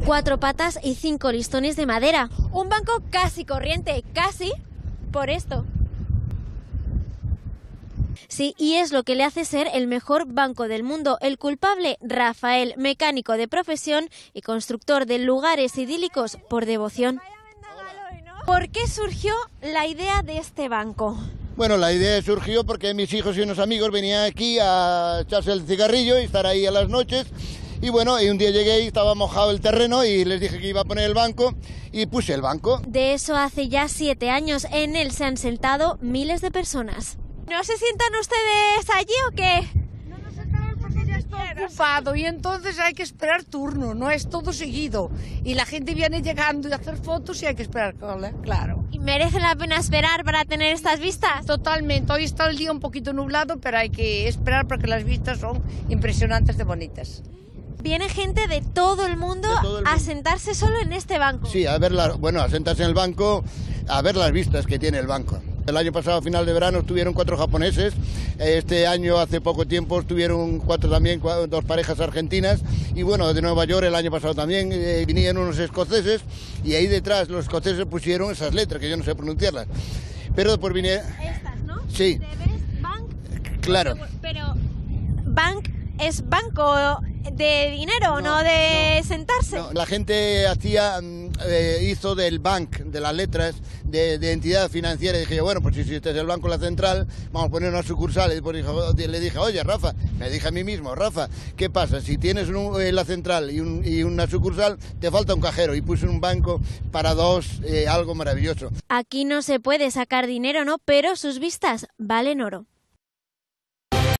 4 patas y 5 listones de madera. Un banco casi corriente, casi por esto. Sí, y es lo que le hace ser el mejor banco del mundo. El culpable, Rafael, mecánico de profesión y constructor de lugares idílicos por devoción. ¿Por qué surgió la idea de este banco? Bueno, la idea surgió porque mis hijos y unos amigos venían aquí a echarse el cigarrillo y estar ahí a las noches. Y bueno, y un día llegué y estaba mojado el terreno y les dije que iba a poner el banco y puse el banco. De eso hace ya 7 años. En él se han sentado miles de personas. ¿No se sientan ustedes allí o qué? No nos sentamos porque ya está ocupado y entonces hay que esperar turno, no es todo seguido. Y la gente viene llegando y hacer fotos y hay que esperar cola, claro. ¿Y merece la pena esperar para tener estas vistas? Totalmente, hoy está el día un poquito nublado, pero hay que esperar porque las vistas son impresionantes de bonitas. Viene gente de todo el mundo a sentarse solo en este banco. Sí, a sentarse en el banco, a ver las vistas que tiene el banco. El año pasado, a final de verano, estuvieron 4 japoneses. Este año, hace poco tiempo, estuvieron 4 también, 2 parejas argentinas. Y bueno, de Nueva York el año pasado también vinieron unos escoceses. Y ahí detrás los escoceses pusieron esas letras, que yo no sé pronunciarlas. Pero después vinieron... Estas, ¿no? Sí. ¿Debes bank? Claro. Pero bank es banco de dinero, no de sentarse. No, la gente hizo del bank, de las letras, de entidad financiera. Y dije yo, bueno, pues si este es el Banco La Central, vamos a poner una sucursal. Y después le dije, oye, Rafa, me dije a mí mismo, Rafa, ¿qué pasa? Si tienes la central y una sucursal, te falta un cajero. Y puse un banco para 2, algo maravilloso. Aquí no se puede sacar dinero, ¿no? Pero sus vistas valen oro.